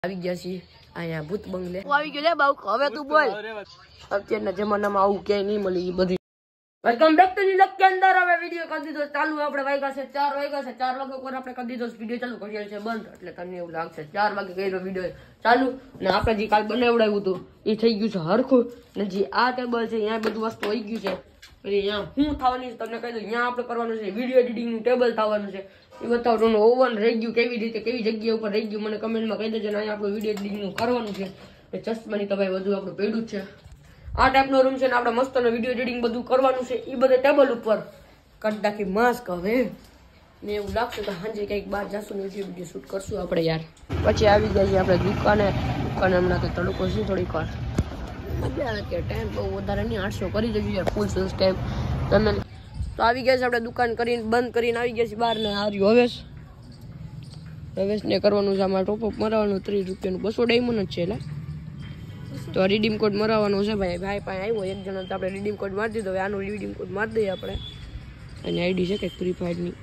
આવી ગયા છીએ અહીંયા ભૂત બંગલે આવી ગયો લે બાઉ હવે તું બોલ અત્યારના જમાનામાં આવું ક્યાંય નહીં મળી એ બધી વેલકમ બેક ટુ લિલક કે અંદર હવે વિડિયો કરી દીધો ચાલુ આપણે વાગ્યા છે 4 વાગ્યા છે 4 વાગ્યા પર આપણે કરી દીધો વિડિયો ચાલુ કરી છે બંધ એટલે તમને એવું લાગશે 4 વાગે કર્યો વિડિયો ચાલુ અને આપણે જે કાલ બનાવડાવ્યું હતું એ થઈ ગયું છે હરખું ને જે આ ટેબલ છે અહીંયા બધું વસ્તુ આવી ગયું છે પછી અહીંયા હું થવાની તમને કહી દઉં અહીંયા આપણે કરવાનું છે વિડિયો એડિટિંગનું ટેબલ થવાનું છે એ બતાવવાનું ઓવન રહી ગયું કેવી રીતે કેવી જગ્યા ઉપર રહી ગયું મને કમેન્ટમાં કહી દેજો ને અહીંયા આપણું વિડિયો એડિટિંગનું કરવાનું છે ચશ્માની તો ભાઈ બધું આપણું પેડું જ છે આ ટાઈપનો રૂમ છે ને આપણે મસ્ત વિડીયો એડિટિંગ બધું કરવાનું છે એ બધે ટેબલ ઉપર કરી નાખી માસ્ક હવે ને એવું લાગશે તો સાંજે કંઈક બહાર જશું ને વિડીયો શૂટ કરશું આપણે યાર પછી આવી જઈએ આપણે દુકાને હમણાં તો તડકો છે થોડીક વાર ટાઈમ બહુ વધારે નહીં 800 કરી દેજો યાર ફૂલ સબસ્ક્રાઈબ તમે તો આવી ગયા છે આપણે દુકાન કરીને બંધ કરીને આવી ગયા છે બહાર ને હાર્યું હવેશ ને કરવાનું છે આમાં ટોપઅપ મરાવવાનું 30 રૂપિયાનું 200 ડાયમંડ જ છે એટલે તો રીડીમ કોડ મરાવવાનો છે ભાઈ પાસે આવ્યો એક જણા તો આપણે રીડીમ કોડ મારી દીધો હવે આનો રીડીમ કોડ મારી દઈએ આપણે અને આઈડી છે કંઈક ફ્રી ફાયરની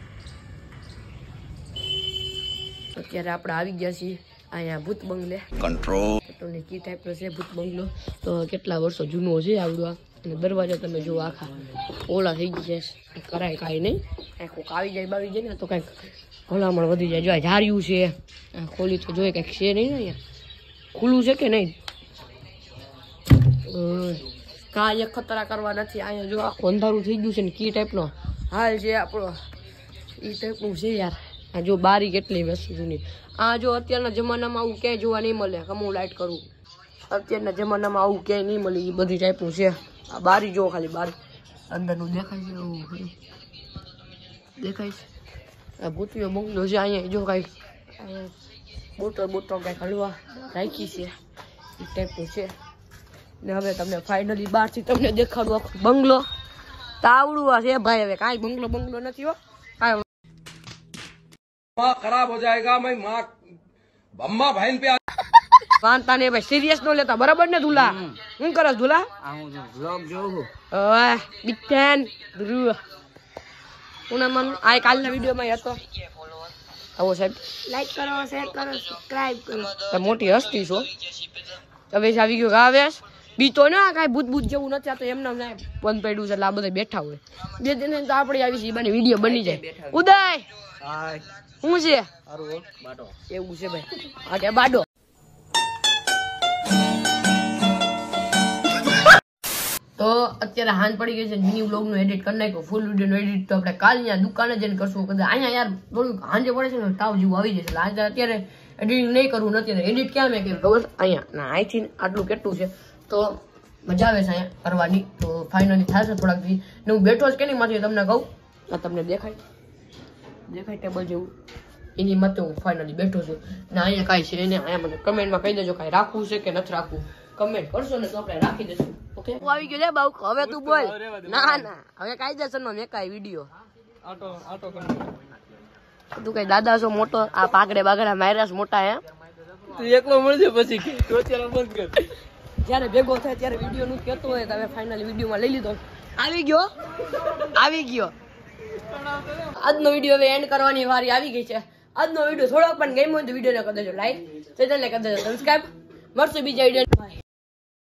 અત્યારે આપણે આવી ગયા છીએ અહીંયા ભૂત બંગલે કંટ્રોલ કી ટાઈપનો છે ભૂત બંગલો તો કેટલા વર્ષો જૂનો છે આવડવા અને દરવાજા તમે જો આખા ઓલા થઈ ગયા છે કરાય કાંઈ નહીં કોઈક આવી જાય બાવી જાય ને તો કંઈક ભલામણ વધી જાય જો ઝાર્યું છે ખોલી તો જોઈએ કંઈક છે નહીં ને અહીંયા ખુલ્લું છે કે નહીં કાંઈ ખતરા કરવા નથી અહીંયા જો આખું અંધારું થઈ ગયું છે ને કી ટાઈપનો હાલ છે આપણો એ ટાઈપનું છે યાર આ જો બારી કેટલી વસ્તુ જૂની આ જો અત્યારના જમાનામાં આવું ક્યાંય જોવા નહીં મળે હું લાઇટ કરું અત્યારના જમાનામાં આવું ક્યાંય નહીં મળે એ બધી ટાઈપનું છે આ બારી જો ખાલી બારી અંદરનું દેખાય છે એવું દેખાય છે આ ભૂતિયો બંગલો છે અહીંયા જો કાંઈ બોટલ કાંઈક હલવા રાખી છે એ ટાઈપનું છે ને હવે તમને ફાઇનલી બહારથી તમને દેખાડું આખું બંગલો તાવડું છે ભાઈ હવે કાંઈ બંગલો નથી હો કાંઈ खराब हो जाएगा मैं माँ अम्मा बहन पे વાંતા ને ભાઈ સિરિયસ નો લેતા બરાબર ને ધુલા હું કરસ ધુલા व्लॉग जो ઓય બિટેન ધ્રુવ ઉના મન આ કાલના વિડિયોમાં હતો આવો સાહેબ લાઈક કરો શેર કરો સબસ્ક્રાઇબ કરો તો મોટી હસ્તી છો હવે આવી ગયો ગાવેશ બીતો ના કાંઈ ભૂત જેવું નથી આ તો એમને બંધ પડ્યું છે એટલે આ બધા બેઠા હોય બે દિન તો આપણે આવી છે બની વિડીયો બની જાય ઉદય શું છે એવું છે ભાઈ આ કે બાડો તો અત્યારે હાન પડી ગઈ છે મિની વ્લોગ નું એડિટ કરી નાખ્યું ફૂલ વિડીયો નું એડિટ તો આપણે કાલ ત્યાં દુકાને જઈને કરશું કદાચ અહીંયા યાર થોડું હાંજે પડે છે ને તાવ જેવું આવી જશે એટલે આજે અત્યારે એડિટિંગ નહીં કરવું નથી એડિટ ક્યાં મેં કર્યું ખબર અહીંયા ના અહીંથી આટલું કેટલું છે તો મજા આવે છે અહીંયા કરવાની તો ફાઇનલી થશે થોડાક દી ને હું બેઠો જ કે નહીં માથી તમને કહું આ તમને દેખાય ટેબલ જેવું એની મતે હું ફાઇનલી બેઠો છું ને અહીંયા કાંઈ છે એને અહીંયા મને કમેન્ટમાં કહી દેજો કાંઈ રાખવું છે કે નથી રાખવું કમેન્ટ કરશો ને તો આપણે રાખી દઈશું ઓકે હું આવી ગયો લે બાઉ હવે તું બોલ ના હવે કાયદેસર નો મેં કાંઈ વિડીયો તું કઈ દાદા છો મોટો આ પાકડે બાગડા માર્યા મોટા હે તું એકલો મળજે પછી અત્યારે બંધ કર જયારે ભેગો થાય ત્યારે વિડીયો નું કહેતો હોય તો હવે ફાઇનલી વિડીયોમાં લઈ લીધો આવી ગયો આજનો વિડીયો હવે એન્ડ કરવાની વારી આવી ગઈ છે આજનો વિડીયો થોડોક પણ ગમ્યો હોય તો વિડીયોને કરી દેજો લાઈક ચેનલને કરી દેજો સબસ્ક્રાઇબ મળશું બીજા વિડીયો